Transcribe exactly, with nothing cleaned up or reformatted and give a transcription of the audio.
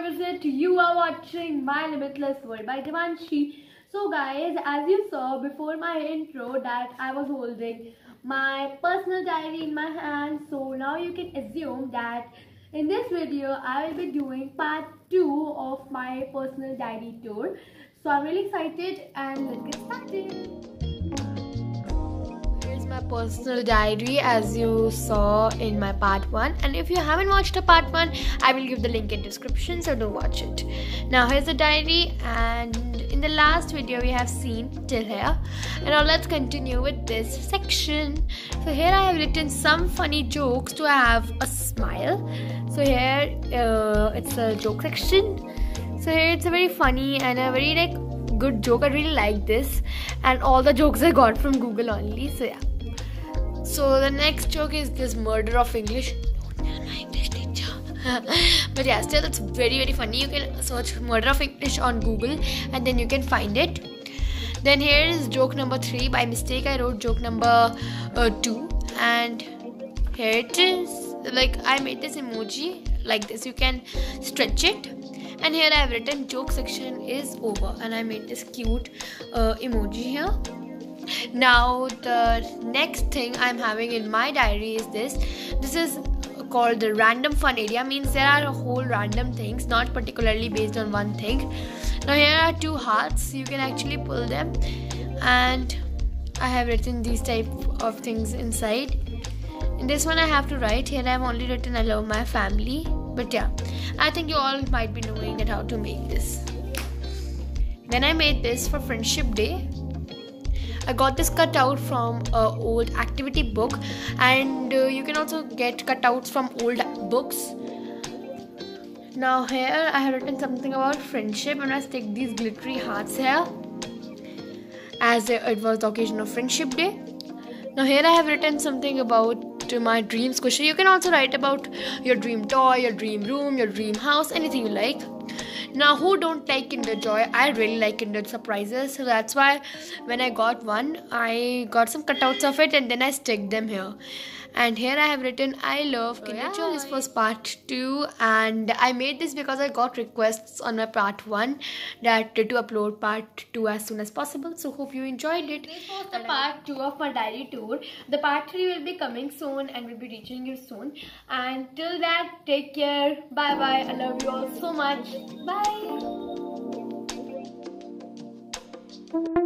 revisit. You are watching My Limitless World by Devanshi. So guys, as you saw before my intro that I was holding my personal diary in my hand, so now you can assume that in this video I will be doing part two of my personal diary tour. So I'm really excited and let's get started. My personal diary as you saw in my part one, and if you haven't watched the part one, I will give the link in description, so do watch it. Now here's the diary, and in the last video we have seen till here, and now let's continue with this section. So here I have written some funny jokes to have a smile. So here uh, it's a joke section. So here it's a very funny and a very like good joke. I really like this, and all the jokes I got from Google only. So yeah. So the next joke is this murder of English. English teacher. But yeah, still it's very very funny. You can search murder of English on Google and then you can find it. Then here is joke number three. By mistake I wrote joke number uh, two, and here it is. Like I made this emoji like this. You can stretch it. And here I have written joke section is over, and I made this cute uh, emoji here. Now the next thing I'm having in my diary is this. This is called the random fun area. Means there are a whole random things, not particularly based on one thing. Now here are two hearts. You can actually pull them, and I have written these type of things inside. In this one I have to write. Here I have only written I love my family. But yeah, I think you all might be knowing that how to make this. When I made this for Friendship Day, I got this cutout from an old activity book, and uh, you can also get cutouts from old books. Now here I have written something about friendship, and I stick these glittery hearts here as it was the occasion of Friendship Day. Now here I have written something about my dream squisher. You can also write about your dream toy, your dream room, your dream house, anything you like. Now who don't like Kinder Joy? I really like Kinder Surprises, so that's why when I got one, I got some cutouts of it and then I stick them here. And here I have written I love Kinder Joy. This was part two, and I made this because I got requests on my part one that to upload part two as soon as possible. So hope you enjoyed it. This was the part two of my diary tour. The part three will be coming soon and will be reaching you soon. And till that, take care. Bye bye. I love you all so much. Bye.